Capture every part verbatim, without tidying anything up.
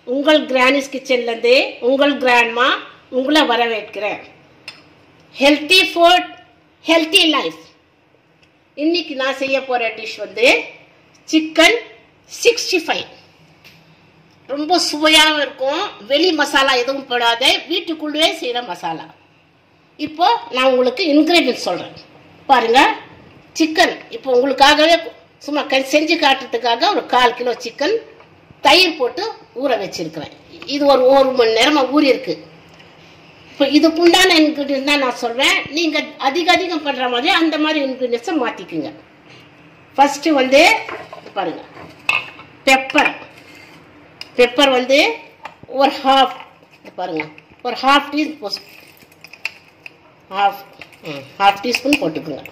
உங்கள் கிரானிஸ் கிச்சன்லேருந்து உங்கள் கிராண்ட்மா உங்களை வரவேற்கிறேன். Healthy food healthy life. இன்னைக்கு நான் செய்ய போகிற டிஷ் வந்து சிக்கன் சிக்ஸ்டி ஃபைவ். ரொம்ப சுவையாக இருக்கும். வெளி மசாலா எதுவும் போடாத, வீட்டுக்குள்ளேயே செய்கிற மசாலா. இப்போ நான் உங்களுக்கு இன்க்ரீடியன்ட் சொல்கிறேன் பாருங்கள். சிக்கன் இப்போ உங்களுக்காகவே சும்மா செஞ்சு காட்டுறதுக்காக ஒரு கால் கிலோ சிக்கன் தயிர் போட்டு ஊற வச்சிருக்கிறேன். இது ஒரு ஒரு மணி நேரமாக ஊறி இருக்கு. இப்போ இதுக்குண்டான இன்க்ரீடியன்ஸ் தான் நான் சொல்வேன். நீங்கள் அதிக அதிகம் பண்ணுற மாதிரி அந்த மாதிரி இன்க்ரீடியன்ஸை மாற்றிக்குங்க. ஃபஸ்ட்டு வந்து பாருங்கள், பெப்பர். பெப்பர் வந்து ஒரு ஹாஃப் பாருங்கள், ஒரு half tea half half teaspoon போட்டுக்குங்க.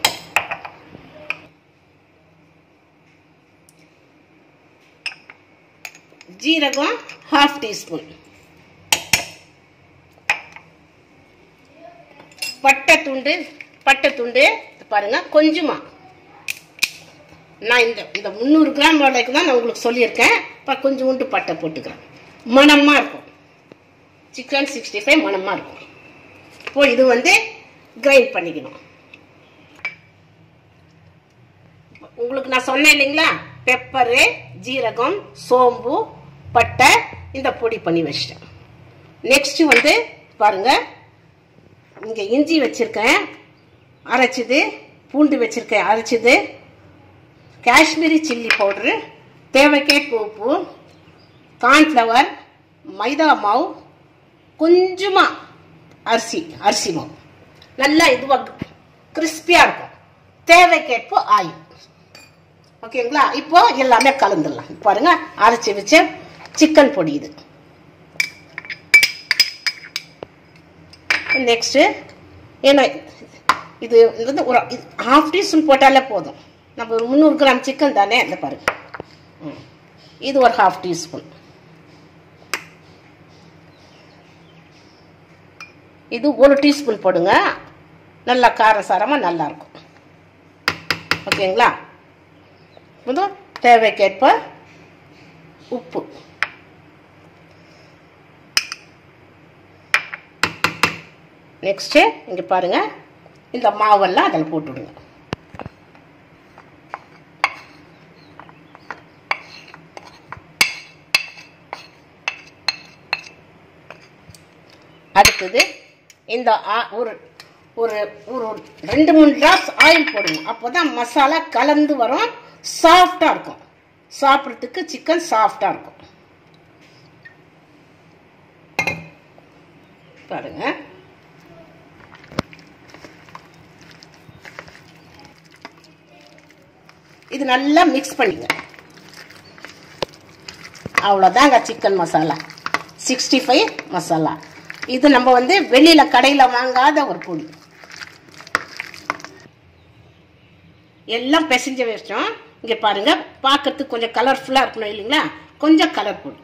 ஜீரகம் ஹாஃப் டீஸ்பூன். பட்டை துண்டு பட்டை துண்டு பாருங்க கொஞ்சமா. நான் இந்த இந்த முந்நூறு கிராம் வரைக்கும் தான் நான் உங்களுக்கு சொல்லியிருக்கேன். இப்போ கொஞ்சம் உண்டு பட்டை போட்டுக்கிறேன். மணமாக இருக்கும். சிக்கன் சிக்ஸ்டி ஃபைவ் மணமாக இருக்கும். இப்போ இது வந்து கிரைண்ட் பண்ணிக்கணும். உங்களுக்கு நான் சொன்னேன் இல்லைங்களா, பெப்பரு, ஜீரகம், சோம்பு, பட்டை இந்த பொடி பண்ணி வச்சிட்டேன். நெக்ஸ்ட் வந்து பாருங்க, இங்கே இஞ்சி வச்சிருக்கேன் அரைச்சிது, பூண்டு வச்சிருக்கேன் அரைச்சிது, காஷ்மீரி சில்லி பவுடரு, தேவைக்கேற்ப உப்பு, கார்ன்ஃப்ளவர், மைதா மாவு, கொஞ்சமாக அரிசி அரிசி மாவு. நல்லா இதுவாக கிறிஸ்பியாக இருக்கும். தேவைக்கேற்ப ஆயில். ஓகேங்களா? இப்போ எல்லாமே கலந்துடலாம். பாருங்க, அரைச்சி வச்ச சிக்கன் பொடி இது. நெக்ஸ்ட்டு ஏன்னா இது வந்து ஒரு ஹாஃப் டீஸ்பூன் போட்டாலே போதும். நம்ம ஒரு முந்நூறு கிராம் சிக்கன் தானே. இல்லை பாருங்க, இது ஒரு ஹாஃப் டீஸ்பூன். இது ஒரு டீஸ்பூன் போடுங்க. நல்லா காரசாரமாக நல்லாயிருக்கும். ஓகேங்களா? முதல் தேவைக்கேற்ப உப்பு. நெக்ஸ்ட்டு இங்கே பாருங்கள், இந்த மாவெல்லாம் அதில் போட்டுவிடுங்க. அடுத்தது இந்த ஒரு ஒரு ஒரு ரெண்டு மூணு டிராப்ஸ் ஆயில் போடுங்க. அப்போ தான் மசாலா கலந்து வரும், சாஃப்டாக இருக்கும். சாப்பிட்றதுக்கு சிக்கன் சாஃப்டாக இருக்கும். பாருங்க, இது நல்லா மிக்ஸ் பண்ணிங்க. அவ்வளோதாங்க chicken masala sixty five masala. இது நம்ம வந்து வெளியில் கடையில் வாங்காத ஒரு பொடி. எல்லாம் பிசைஞ்சு வச்சோம். இங்கே பாருங்க, பார்க்கறதுக்கு கொஞ்சம் கலர்ஃபுல்லாக இருக்கணும் இல்லைங்களா? கொஞ்சம் கலர் போடும்.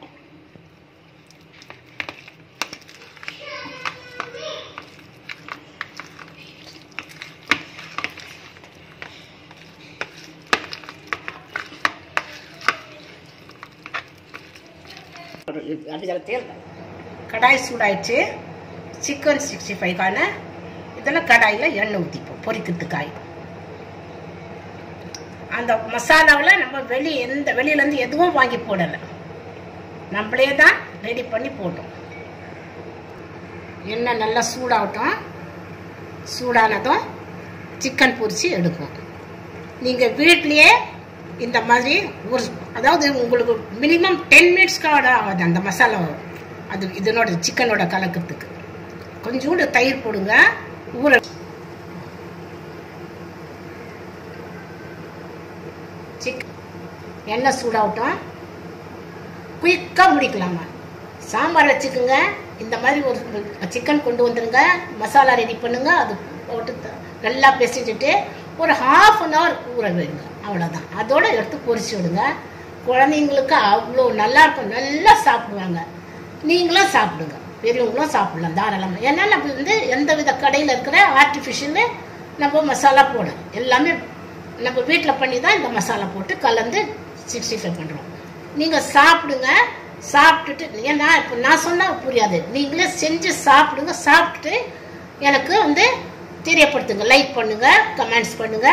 கடாய் சூடாயிடுச்சு. சிக்கன் சிக்ஸ்டி ஃபைவ்க்கான இதெல்லாம் கடாயில் எண்ணெய் ஊற்றிப்போம் பொரிக்கிறதுக்காய். அந்த மசாலாவில் நம்ம வெளி எந்த வெளியிலேருந்து எதுவும் வாங்கி போடலை, நம்மளே தான் ரெடி பண்ணி போட்டோம். எண்ணெய் நல்லா சூடாகட்டும். சூடானதும் சிக்கன் பொரிச்சு எடுக்கும். நீங்கள் வீட்லேயே இந்த மாதிரி ஒரு அதாவது உங்களுக்கு மினிமம் டென் மினிட்ஸ்க்காக ஆகுது அந்த மசாலா அது இதனோட சிக்கனோட கலக்கிறதுக்கு. கொஞ்சோண்டு தயிர் போடுங்க. ஊற சிக்கன் எண்ணெய் சூடாகட்டும். குயிக்காக முடிக்கலாமா? சாம்பார் வச்சுக்கோங்க. இந்த மாதிரி ஒரு சிக்கன் கொண்டு வந்துடுங்க, மசாலா ரெடி பண்ணுங்க, அது போட்டு நல்லா பிசைஞ்சிட்டு ஒரு ஹாஃப் அன் ஹவர் ஊற வைங்க. அவ்வளோதான். அதோட எடுத்து பொரிச்சு விடுங்க. குழந்தைங்களுக்கு அவ்வளோ நல்லா இருக்கும், நல்லா சாப்பிடுவாங்க. நீங்களும் சாப்பிடுங்க, பெரியவங்களும் சாப்பிடலாம் தாராளமாக. ஏன்னா நம்ம வந்து எந்த வித கடையில் இருக்கிற ஆர்டிஃபிஷியலு நம்ம மசாலா போட எல்லாமே நம்ம வீட்டில் பண்ணி தான் இந்த மசாலா போட்டு கலந்து சிக்ஸ்டி ஃபைவ் பண்ணுறோம். நீங்கள் சாப்பிடுங்க. சாப்பிட்டுட்டு ஏன்னா இப்போ நான் சொன்னால் புரியாது, நீங்களே செஞ்சு சாப்பிடுங்க. சாப்பிட்டுட்டு எனக்கு வந்து தெரியப்படுத்துங்க, லைக் பண்ணுங்க, கமெண்ட்ஸ் பண்ணுங்க.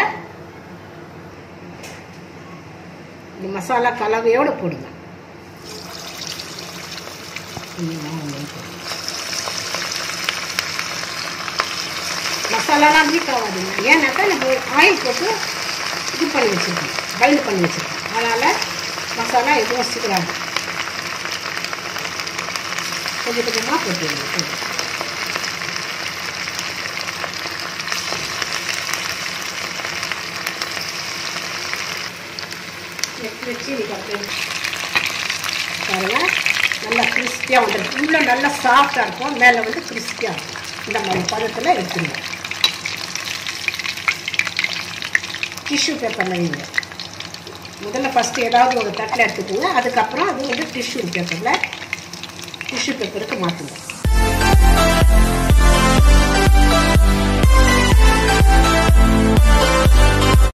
இந்த மசாலா கலவையோடு போடுங்க. மசாலாலாம் வீக் ஆகாதுங்க, ஏன்னாக்கா நம்ம ஆயில் போட்டு இது பண்ணி வச்சுருக்கோம், பைண்ட் பண்ணி வச்சுருக்கோம். அதனால் மசாலா எதுவும் சீக்கிரம் கொஞ்சம் கொஞ்சமாக போட்டுருங்க. வச்சு நீங்கள் பாருங்க, நல்லா கிறிஸ்பியாக வந்துடும். உள்ளே நல்லா சாஃப்டாக இருக்கும், மேலே வந்து கிறிஸ்பியாக இருக்கும். இந்த மாதிரி பதத்தில் எடுத்துருங்க. டிஷ்யூ பேப்பரில் வைங்க. முதல்ல ஃபஸ்ட்டு ஏதாவது ஒரு தட்டில் எடுத்துக்கோங்க, அதுக்கப்புறம் அது வந்து டிஷ்யூ பேப்பரில் டிஷ்யூ பேப்பருக்கு மாற்றுங்க.